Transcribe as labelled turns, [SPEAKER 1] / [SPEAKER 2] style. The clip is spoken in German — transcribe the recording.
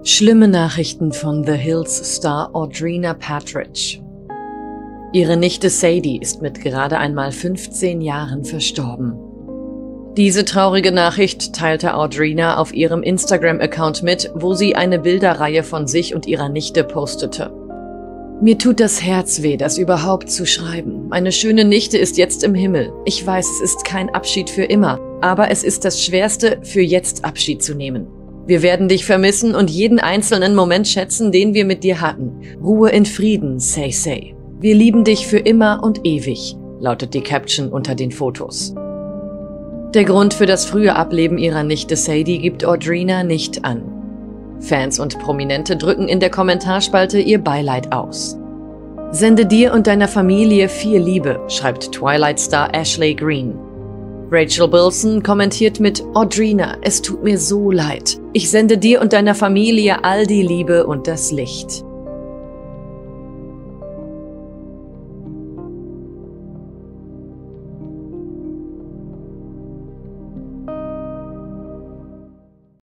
[SPEAKER 1] Schlimme Nachrichten von The Hills-Star Audrina Patridge. Ihre Nichte Sadie ist mit gerade einmal 15 Jahren verstorben. Diese traurige Nachricht teilte Audrina auf ihrem Instagram-Account mit, wo sie eine Bilderreihe von sich und ihrer Nichte postete. Mir tut das Herz weh, das überhaupt zu schreiben. Meine schöne Nichte ist jetzt im Himmel. Ich weiß, es ist kein Abschied für immer, aber es ist das Schwerste, für jetzt Abschied zu nehmen. Wir werden dich vermissen und jeden einzelnen Moment schätzen, den wir mit dir hatten. Ruhe in Frieden, Say. Wir lieben dich für immer und ewig, lautet die Caption unter den Fotos. Der Grund für das frühe Ableben ihrer Nichte Sadie gibt Audrina nicht an. Fans und Prominente drücken in der Kommentarspalte ihr Beileid aus. Sende dir und deiner Familie viel Liebe, schreibt Twilight-Star Ashley Greene. Rachel Bilson kommentiert mit: Audrina, es tut mir so leid. Ich sende dir und deiner Familie all die Liebe und das Licht.